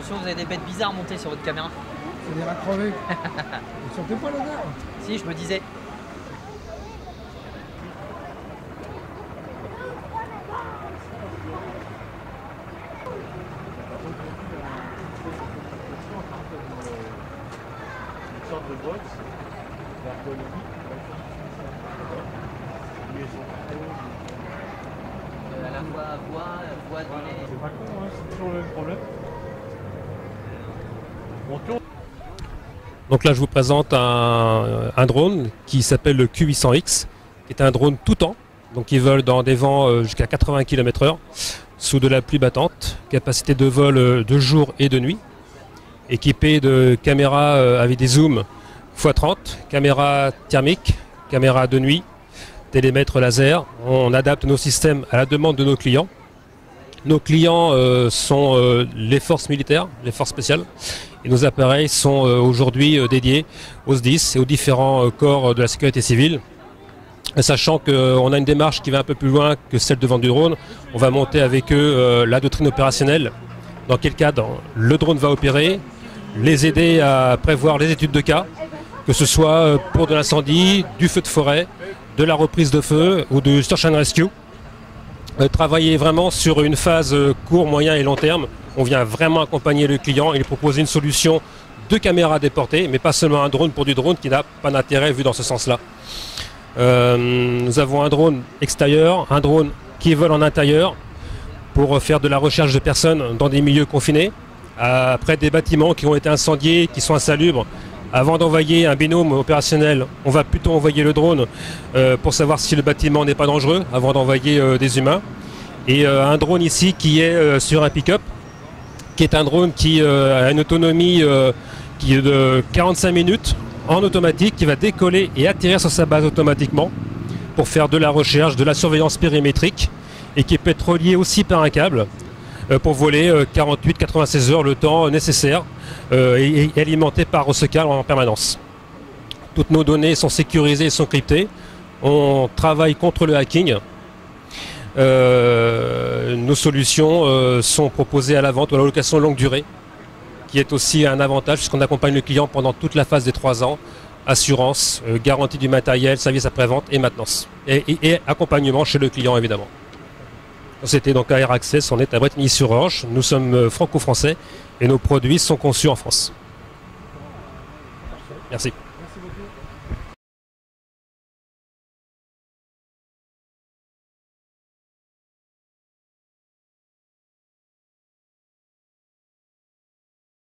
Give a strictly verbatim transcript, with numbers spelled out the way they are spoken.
l'impression que vous avez des bêtes bizarres montées sur votre caméra. C'est des rats crevés. Vous sentez pas l'odeur? Si, je me disais. Une sorte de box, Euh, à la fois voix, voix donnée. c'est pas con, hein, c'est toujours le même problème. On tourne. Donc là je vous présente un, un drone qui s'appelle le Q huit cents X, qui est un drone tout temps, donc il vole dans des vents jusqu'à quatre-vingts kilomètres heure, sous de la pluie battante, capacité de vol de jour et de nuit, équipé de caméras avec des zooms fois trente, caméra thermique, caméra de nuit, télémètre laser. On adapte nos systèmes à la demande de nos clients. Nos clients euh, sont euh, les forces militaires, les forces spéciales, et nos appareils sont euh, aujourd'hui euh, dédiés aux S D I S et aux différents euh, corps de la sécurité civile. Et sachant qu'on a une démarche qui va un peu plus loin que celle de vente du drone, on va monter avec eux euh, la doctrine opérationnelle, dans quel cadre le drone va opérer, les aider à prévoir les études de cas, que ce soit pour de l'incendie, du feu de forêt, de la reprise de feu ou du search and rescue. Euh, travailler vraiment sur une phase euh, court, moyen et long terme. On vient vraiment accompagner le client et lui proposer une solution de caméra à déporter, mais pas seulement un drone pour du drone qui n'a pas d'intérêt vu dans ce sens-là. Euh, nous avons un drone extérieur, un drone qui vole en intérieur pour faire de la recherche de personnes dans des milieux confinés, après des bâtiments qui ont été incendiés, qui sont insalubres. Avant d'envoyer un binôme opérationnel, on va plutôt envoyer le drone euh, pour savoir si le bâtiment n'est pas dangereux avant d'envoyer euh, des humains. Et euh, un drone ici qui est euh, sur un pick-up, qui est un drone qui euh, a une autonomie euh, qui est de quarante-cinq minutes en automatique, qui va décoller et atterrir sur sa base automatiquement pour faire de la recherche, de la surveillance périmétrique et qui peut être relié aussi par un câble euh, pour voler euh, quarante-huit à quatre-vingt-seize heures le temps nécessaire. Euh, et, et alimenté par Rosecal en permanence. Toutes nos données sont sécurisées et sont cryptées. On travaille contre le hacking. Euh, nos solutions euh, sont proposées à la vente ou à la location longue durée, qui est aussi un avantage puisqu'on accompagne le client pendant toute la phase des trois ans. Assurance, euh, garantie du matériel, service après-vente et maintenance. Et, et, et accompagnement chez le client évidemment. C'était donc Air Access, on est à Bretigny-sur-Orge, nous sommes franco-français et nos produits sont conçus en France. Merci.